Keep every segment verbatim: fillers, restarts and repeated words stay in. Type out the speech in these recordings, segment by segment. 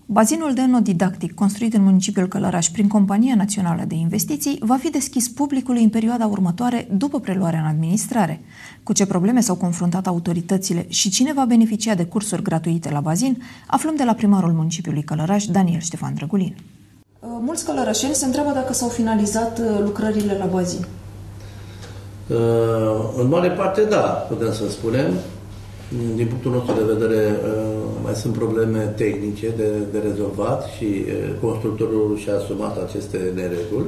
Bazinul de înot didactic, construit în municipiul Călăraș prin Compania Națională de Investiții, va fi deschis publicului în perioada următoare după preluarea în administrare. Cu ce probleme s-au confruntat autoritățile și cine va beneficia de cursuri gratuite la bazin, aflăm de la primarul municipiului Călăraș, Daniel Ștefan Drăgulin. Mulți călărășeni se întreabă dacă s-au finalizat lucrările la bazin. În mare parte, da, putem să spunem. Din punctul nostru de vedere, mai sunt probleme tehnice de, de rezolvat și constructorul și-a asumat aceste nereguli.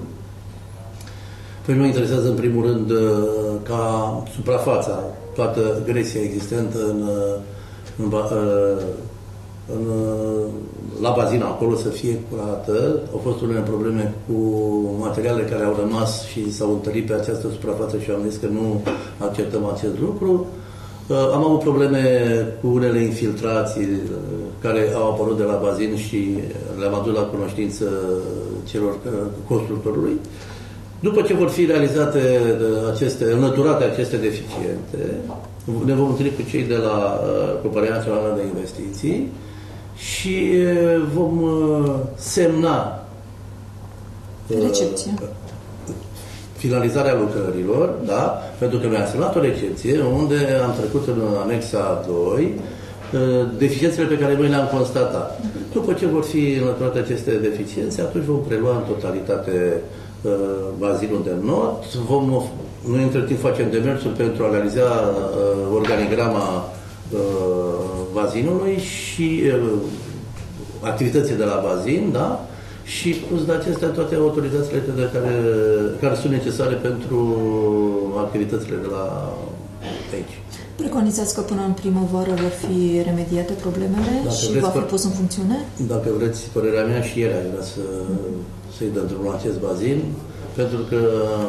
Pe noi interesează, în primul rând, ca suprafața, toată gresia existentă în, în, în, la bazin acolo să fie curată. Au fost unele probleme cu materiale care au rămas și s-au întâlnit pe această suprafață și am zis că nu acceptăm acest lucru. Am avut probleme cu unele infiltrații care au apărut de la bazin și le-am adus la cunoștință celor constructorului. După ce vor fi realizate aceste, înlăturate aceste deficiente, ne vom întâlni cu cei de la Compania Națională de Investiții și vom semna recepția. Finalizarea lucrărilor, da? Pentru că mi-am semnat o recepție unde am trecut în anexa doi deficiențele pe care noi le-am constatat. După ce vor fi înlăturate aceste deficiențe, atunci vom prelua în totalitate bazinul de not. Vom, noi între timp facem demersul pentru a realiza organigrama bazinului și activitățile de la bazin, da? Și plus de acestea toate autorizațiile de care, care sunt necesare pentru activitățile de la aici. Preconizați că până în primăvară vor fi remediate problemele dacă și va fi pus în funcțiune? Dacă vreți, părerea mea, și ieri aș vrea să, să-i dăm drumul la acest bazin, pentru că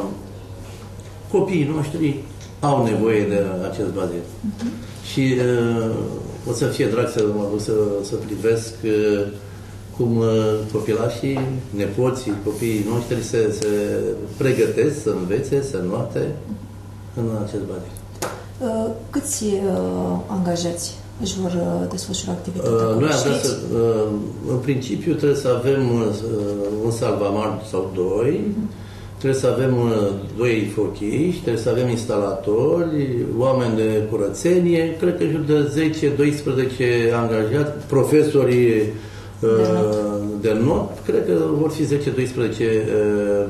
copiii noștri au nevoie de acest bazin. Uh-huh. Și uh, o să fie drag să mă duc să, să privesc uh, cum copilașii, nepoții, copiii noștri se, se pregătesc să învețe, să înnoate în acest bazin. Câți angajați își vor desfășura activitatea? Noi am vrea să, în principiu trebuie să avem un salvamar sau doi, uh-huh. Trebuie să avem doi fochiști, trebuie să avem instalatori, oameni de curățenie, cred că jur de zece doisprezece angajați, profesorii de not. de not, cred că vor fi zece doisprezece uh,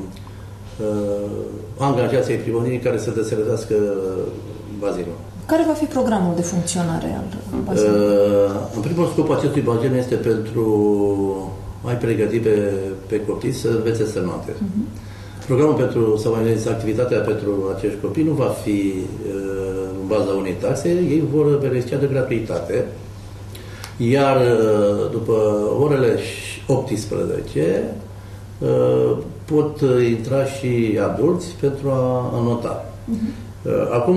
uh, angajații ai primăriei care să deservească bazinul. Care va fi programul de funcționare al bazinului? Uh, în primul scop, acestui bazin este pentru a-i pregăti pe, pe copii să învețe să noate. Uh-huh. Programul pentru, sau mai zis, activitatea pentru acești copii nu va fi uh, în baza unei taxe, ei vor beneficia de gratuitate. Iar după orele optsprezece pot intra și adulți pentru a nota. Uh-huh. Acum,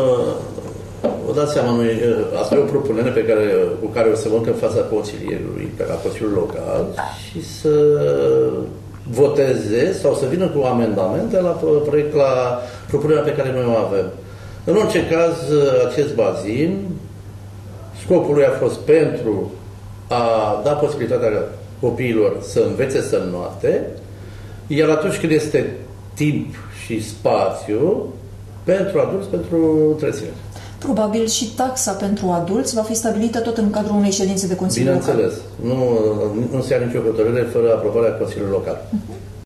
vă dați seama, noi, asta e o propunere pe care, cu care o să văd în fața consilierului, pe la Consiliul Local și să voteze sau să vină cu amendamente la proiect, la propunerea pe care noi o avem. În orice caz, acest bazin, scopul lui a fost pentru a da posibilitatea copiilor să învețe să înnoate, iar atunci când este timp și spațiu, pentru adulți, pentru întreținere. Probabil și taxa pentru adulți va fi stabilită tot în cadrul unei ședințe de Consiliu Local. Bineînțeles. Nu, nu se ia nicio hotărâre fără aprobarea Consiliului Local. Uh-huh.